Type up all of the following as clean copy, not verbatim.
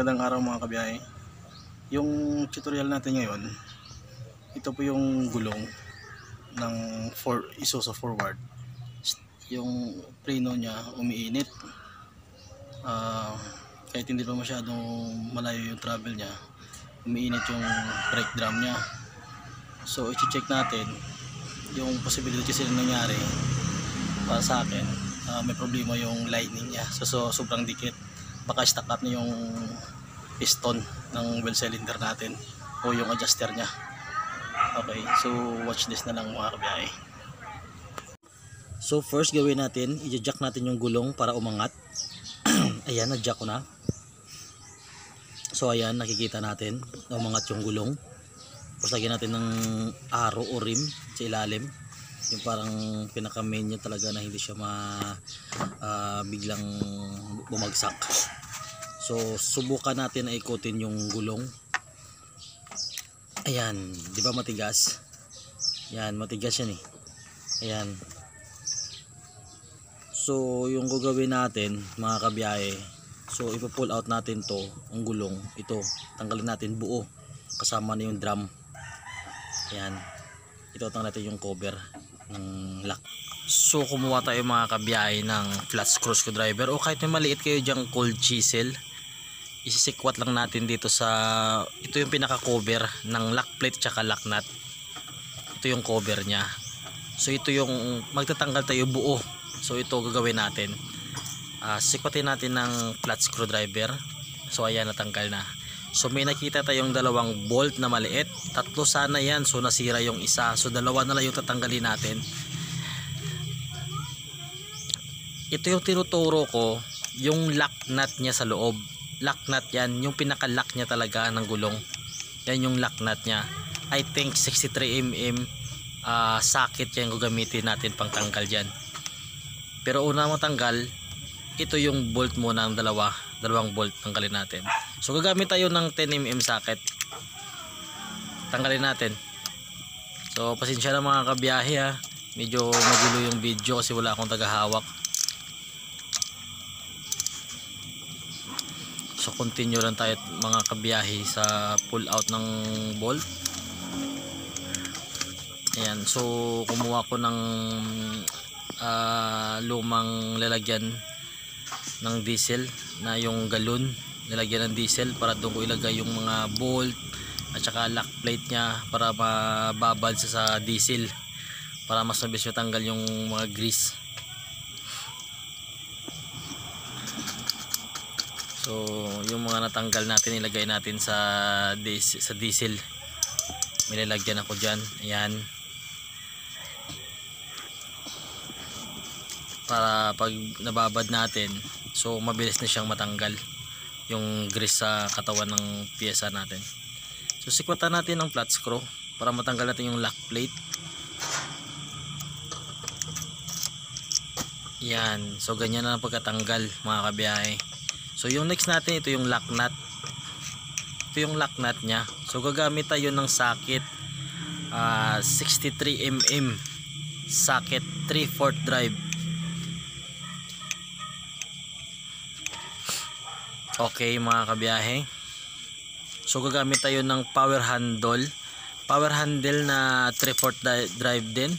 Magandang araw mga kabiyahe. Yung tutorial natin ngayon, ito po yung gulong ng Isuzu forward. Yung preno niya umiinit. Kahit hindi pa masyadong malayo yung travel niya, umiinit yung brake drum niya. So i-check natin yung possibility kasi na nangyari para sa akin. May problema yung lining niya. So sobrang dikit. Baka stuck up na yung piston ng well cylinder natin o yung adjuster niya. Okay, so watch this na lang mga kabiyahe. So first gawin natin, i-jack natin yung gulong para umangat. Ayan, na-jack ko na. So ayan, nakikita natin na umangat yung gulong. Tapos lagyan natin ng arrow o rim sa ilalim, yung parang pinaka main niya talaga na hindi siya biglang bumagsak. So subukan natin na ikutin yung gulong. Ayan, di ba matigas? Yan, matigas yan eh. Ayan. So yung gagawin natin mga kabiyahe, so ipo-pull out natin to, ang gulong, ito, tanggalin natin buo kasama na yung drum. Ayan, ito tanggalin natin yung cover ng lock. So kumuha tayo mga kabiyahe ng flat screw screwdriver o kahit may maliit kayo dyang cold chisel. Isisikwat lang natin dito sa, ito yung pinaka cover ng lock plate tsaka lock nut. Ito yung cover nya. So ito yung magtatanggal tayo buo. So ito gagawin natin, sikwatin natin ng flat screwdriver. So ayan, natanggal na. So may nakita tayong dalawang bolt na maliit, tatlo sana yan, so nasira yung isa, so dalawa na lang yung tatanggalin natin. Ito yung tinuturo ko, yung lock nut nya sa loob. Lock nut yan, yung pinaka lock nya talaga ng gulong. Yan yung lock nut nya. I think 63mm socket yan gagamitin natin pang tanggal dyan. Pero una matanggal, ito yung bolt muna ng dalawang bolt, tanggalin natin. So gagamit tayo ng 10mm socket, tanggalin natin. So pasensya na mga kabiyahe ha, medyo magulo yung video kasi wala akong tagahawak. So continue lang tayo mga kabiyahe sa pull out ng bolt. Ayan, so kumuha ko ng lumang lalagyan ng diesel na yung galon, lalagyan ng diesel para doon ko ilagay yung mga bolt at saka lock plate nya para mababad sa diesel, para mas mabilis matanggal yung mga grease. So yung mga natanggal natin ilagay natin sa diesel. May lalagyan ako dyan. Ayan, para pag nababad natin, so mabilis na siyang matanggal yung grease sa katawan ng piyesa natin. So sikwatan natin ng flat screw para matanggal natin yung lock plate. Yan, so ganyan na ang pagkatanggal mga kabiyahe. So yung next natin, ito yung lock nut. Ito yung lock nut nya. So gagamit tayo ng socket 63mm socket 3/4 drive. Okay mga kabiyahe, so gagamit tayo ng power handle na 3/4 drive din.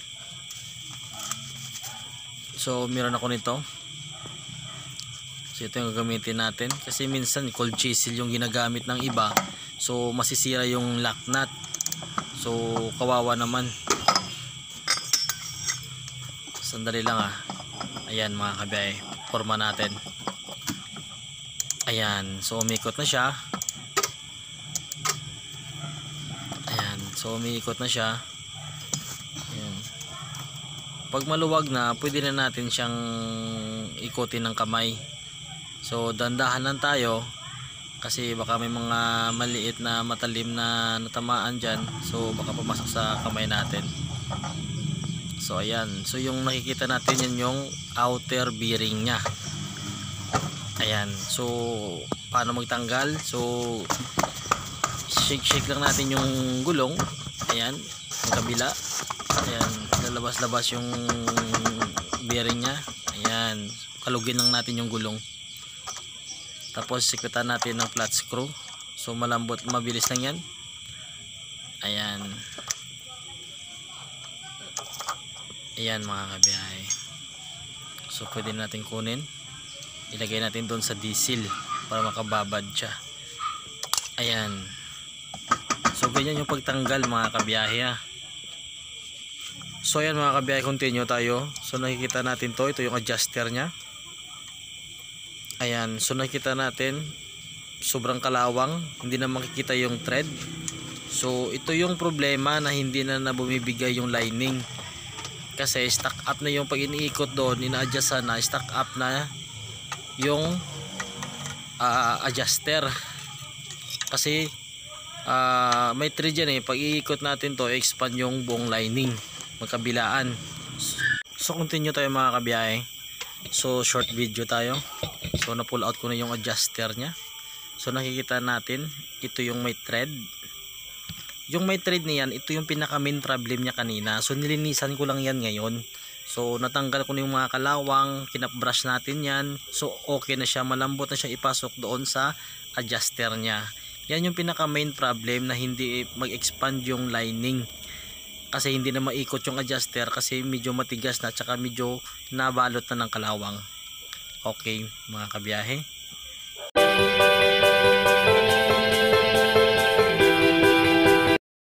So meron ako nito. So ito yung gagamitin natin kasi minsan cold chisel yung ginagamit ng iba, so masisira yung lock nut, so kawawa naman. Sandali lang ayan mga kabiyahe, forma natin. Ayan, so umikot na siya. Ayan, so umikot na siya. Ayan. Pag maluwag na, pwede na natin siyang ikutin ng kamay. So dandahan lang tayo kasi baka may mga maliit na matalim na natamaan dyan, so baka pumasok sa kamay natin. So ayan, so yung nakikita natin yan yung outer bearing nya. Ayan, so paano magtanggal? So shake lang natin yung gulong. Ayan, ang kabila. Ayan, lalabas yung bearing nya. Ayan, kalugin lang natin yung gulong. Tapos sikretan natin ng flat screw. So malambot, mabilis lang yan. Ayan. Ayan mga kabiyahe. So pwede natin kunin. Ilagay natin doon sa diesel para makababad siya. Ayan. So ganyan yung pagtanggal mga kabiyahe ha. So ayan mga kabiyahe, continue tayo. So nakikita natin to, ito yung adjuster nya. Ayan, so nakikita natin sobrang kalawang, hindi na makikita yung thread. So ito yung problema na hindi na bumibigay yung lining. Kasi stuck up na yung pag iniikot doon, ina-adjust na, stuck up na yung adjuster. Kasi may thread yan pag iikot natin to, expand yung buong lining magkabilaan. So continue tayo mga kabiyahe. So short video tayo. So na pull out ko na yung adjuster nya. So nakikita natin ito yung may thread. Yung may thread niyan, ito yung pinaka main problem niya kanina. So nilinisan ko lang yan ngayon. So natanggal ko na yung mga kalawang, kinap-brush natin yan. So okay na siya, malambot na siya ipasok doon sa adjuster nya. Yan yung pinaka main problem na hindi mag-expand yung lining. Kasi hindi na maikot yung adjuster kasi medyo matigas na, tsaka medyo nabalot na ng kalawang. Okay mga kabiyahe.